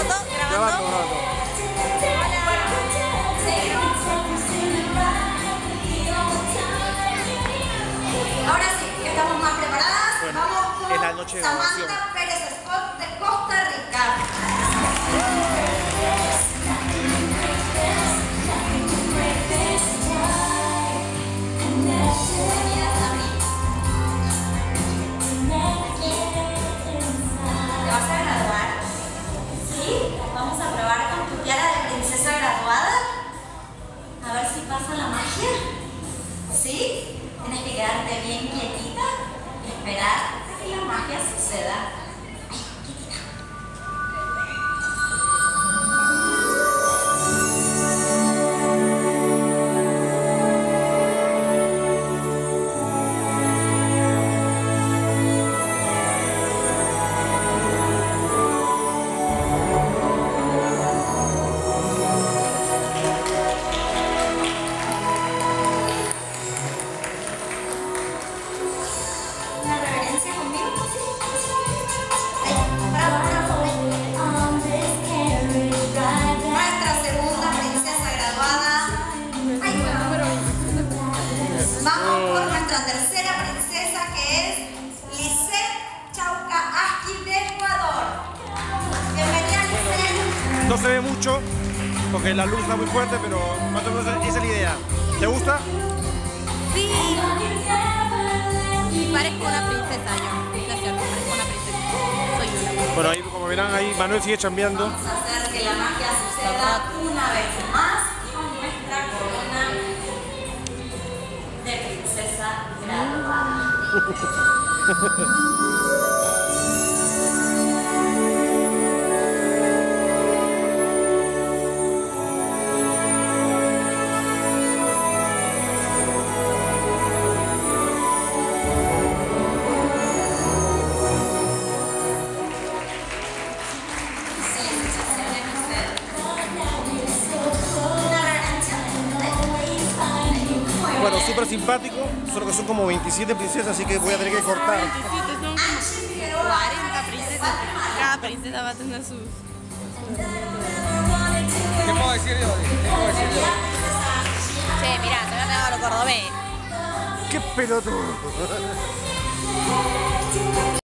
foto? ¿Grabando? Ahora sí, que estamos más preparadas. Bueno, vamos con es la noche de grabación. Samantha Pérez Scott de Costa Rica. ¿Te vas a graduar? ¿Sí? Vamos a probar con tu tiara de princesa graduada. A ver si pasa la magia. ¿Sí? Tienes que quedarte bien quietita y esperar a que la magia suceda. Ay, quietita. Una reverencia conmigo. Ay, bravo, bravo. Nuestra segunda princesa graduada. Ay, bravo. Vamos por nuestra tercera princesa, que es Lisette Chauca Asqui de Ecuador. Bienvenida, Lisette. No se ve mucho porque la luz está muy fuerte, pero más o menos esa es la idea. ¿Te gusta? Sí. Y parezco una princesa yo. No es cierto, parezco una princesa. Soy una. Bueno, ahí como verán, ahí Manuel sigue chambeando. Vamos a hacer que la magia suceda una vez más con nuestra corona de princesa graduada. Bueno, súper simpático, solo que son como 27 princesas, así que voy a tener que cortar. 27 son como 40 princesas. Cada princesa va a tener sus... ¿Qué puedo decir yo? ¿Qué puedo decir yo? Che, mirá, se me ha pegado lo cordobés. ¡Qué pelotudo!